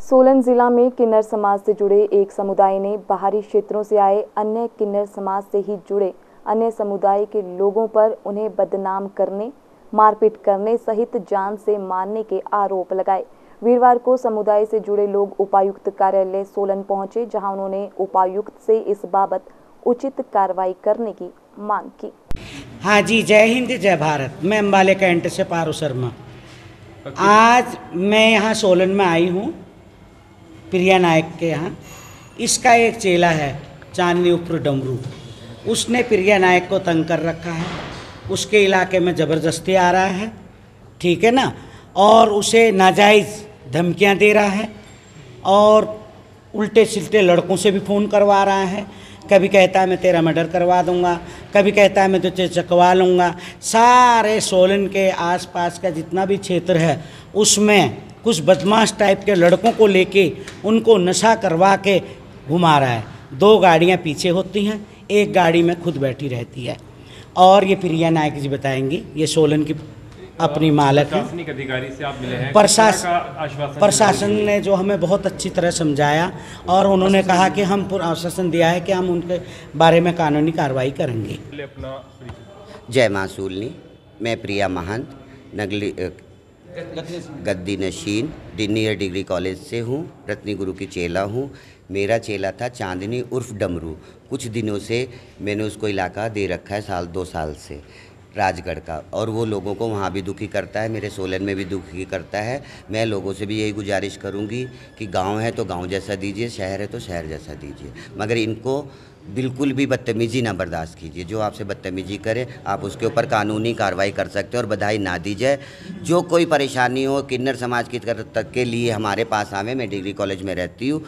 सोलन जिला में किन्नर समाज से जुड़े एक समुदाय ने बाहरी क्षेत्रों से आए अन्य किन्नर समाज से ही जुड़े अन्य समुदाय के लोगों पर उन्हें बदनाम करने, मारपीट करने सहित जान से मारने के आरोप लगाए। वीरवार को समुदाय से जुड़े लोग उपायुक्त कार्यालय सोलन पहुंचे, जहां उन्होंने उपायुक्त से इस बाबत उचित कार्रवाई करने की मांग की। हाँ जी, जय हिंद जय भारत। मैं अम्बाले कैंट से पारू शर्मा। आज मैं यहाँ सोलन में आई हूँ प्रिया नायक के यहाँ। इसका एक चेला है चांदनी उप्र डमरू, उसने प्रिया नायक को तंग कर रखा है, उसके इलाके में ज़बरदस्ती आ रहा है, ठीक है ना, और उसे नाजायज़ धमकियाँ दे रहा है और उल्टे सिल्टे लड़कों से भी फ़ोन करवा रहा है। कभी कहता है मैं तेरा मर्डर करवा दूंगा, कभी कहता है मैं तुझे चकवा लूँगा। सारे सोलन के आसपास का जितना भी क्षेत्र है उसमें कुछ बदमाश टाइप के लड़कों को लेके उनको नशा करवा के घुमा रहा है। 2 गाड़ियाँ पीछे होती हैं, एक गाड़ी में खुद बैठी रहती है। और ये प्रिया नायक जी बताएंगी, ये सोलन की अपनी मालक है। प्रशासनिक अधिकारी से आप मिले हैं? प्रशासन ने जो हमें बहुत अच्छी तरह समझाया और उन्होंने कहा कि हम आश्वासन दिया है कि हम उनके बारे में कानूनी कार्रवाई करेंगे। जय माँ सूलनी। मैं प्रिया महंत नगली गद्दी नशीन डिनियर डिग्री कॉलेज से हूँ। रत्नी गुरु की चेला हूँ। मेरा चेला था चांदनी उर्फ डमरू। कुछ दिनों से मैंने उसको इलाका दे रखा है, 1-2 साल से, राजगढ़ का, और वो लोगों को वहाँ भी दुखी करता है, मेरे सोलन में भी दुखी करता है। मैं लोगों से भी यही गुजारिश करूँगी कि गांव है तो गांव जैसा दीजिए, शहर है तो शहर जैसा दीजिए, मगर इनको बिल्कुल भी बदतमीजी ना बर्दाश्त कीजिए। जो आपसे बदतमीजी करे आप उसके ऊपर कानूनी कार्रवाई कर सकते हैं और बधाई ना दी जाए। जो कोई परेशानी हो किन्नर समाज की तक के लिए हमारे पास आवे। मैं डिग्री कॉलेज में रहती हूँ।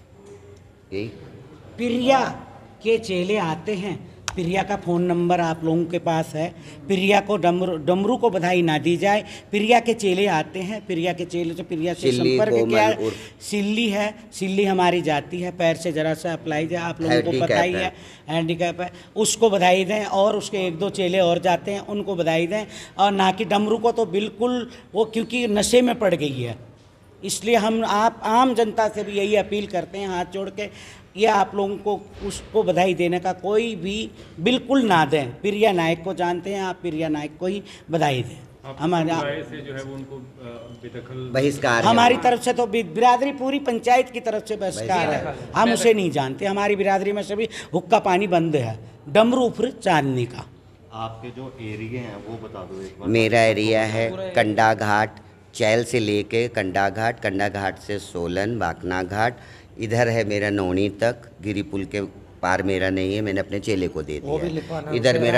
प्रिया के चेले आते हैं, प्रिया का फ़ोन नंबर आप लोगों के पास है। प्रिया को डमरू को बधाई ना दी जाए। प्रिया के चेले आते हैं, प्रिया के चेले से प्रिया से संपर्क किया है। सिल्ली है, सिल्ली हमारी जाती है, पैर से ज़रा सा अप्लाई जाए, आप लोगों को पता ही है, हैंडीकैप है, उसको बधाई दें। और उसके 1-2 चेले और जाते हैं, उनको बधाई दें। और ना कि डमरू को तो बिल्कुल वो, क्योंकि नशे में पड़ गई है। इसलिए हम आप आम जनता से भी यही अपील करते हैं हाथ जोड़ के, या आप लोगों को उसको बधाई देने का कोई भी बिल्कुल ना दें। प्रिया नायक को जानते हैं आप, प्रिया नायक को ही बधाई दें। हमारे से जो है वो उनको बहिष्कार, हमारी तरफ से तो बिरादरी पूरी पंचायत की तरफ से बहिष्कार है। हम उसे नहीं जानते। हमारी बिरादरी में से भी हुक्का पानी बंद है। डमरू उप्र चांदनी का। आपके जो एरिया हैं वो बता दो एक बार। मेरा एरिया है कंडा घाट, चैल से लेके कंडा घाट से सोलन बाकना घाट, इधर है मेरा नौनी तक, गिरी पुल के पार मेरा नहीं है, मैंने अपने चेले को दे दिया।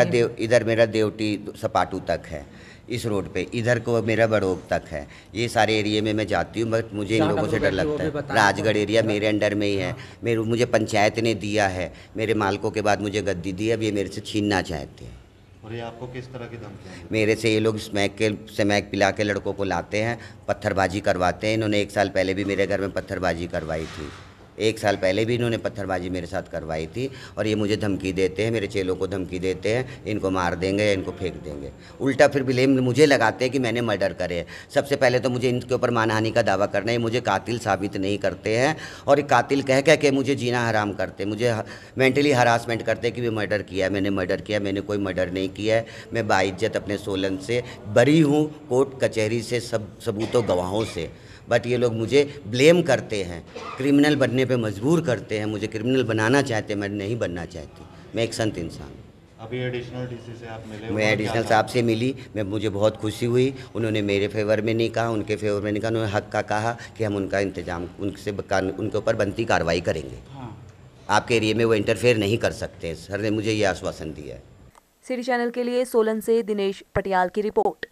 इधर मेरा देवटी सपाटू तक है, इस रोड पे। इधर को मेरा बड़ोग तक है। ये सारे एरिया में मैं जाती हूँ, बट मुझे इन लोगों से डर लगता है। राजगढ़ एरिया मेरे अंडर में ही है। मुझे पंचायत ने दिया है, मेरे मालकों के बाद मुझे गद्दी दी। अब ये मेरे से छीनना चाहते हैं। और ये आपको किस तरह की धमकियाँ? मेरे से ये लोग स्मैक पिला के लड़कों को लाते हैं, पत्थरबाजी करवाते हैं। इन्होंने 1 साल पहले भी मेरे घर में पत्थरबाजी करवाई थी। 1 साल पहले भी इन्होंने पत्थरबाजी मेरे साथ करवाई थी। और ये मुझे धमकी देते हैं, मेरे चेलों को धमकी देते हैं, इनको मार देंगे या इनको फेंक देंगे। उल्टा फिर ब्लेम मुझे लगाते हैं कि मैंने मर्डर करे। सबसे पहले तो मुझे इनके ऊपर मानहानि का दावा करना है। मुझे कातिल साबित नहीं करते हैं और एक कातिल कह कह के मुझे जीना हराम करते, मुझे मेंटली हरासमेंट करते हैं कि भी मर्डर किया है, मैंने मर्डर किया। मैंने कोई मर्डर नहीं किया है। मैं बाइज्जत अपने सोलन से बरी हूँ, कोर्ट कचहरी से, सब सबूतों गवाहों से। बट ये लोग मुझे ब्लेम करते हैं, क्रिमिनल बनने पे मजबूर करते हैं। मुझे क्रिमिनल बनाना चाहते हैं, मैं नहीं बनना चाहती। मैं एक संत इंसान हूँ। अभी एडिशनल डीसी से आप मिले? मैं एडिशनल साहब से मिली, मुझे बहुत खुशी हुई। उन्होंने मेरे फेवर में नहीं कहा, उनके फेवर में नहीं कहा। उन्होंने हक का कहा कि हम उनका इंतजाम उनके ऊपर बनती कार्रवाई करेंगे। हाँ। आपके एरिया में वो इंटरफेयर नहीं कर सकते। सर ने मुझे ये आश्वासन दिया है। सिटी चैनल के लिए सोलन से दिनेश पटियाल की रिपोर्ट।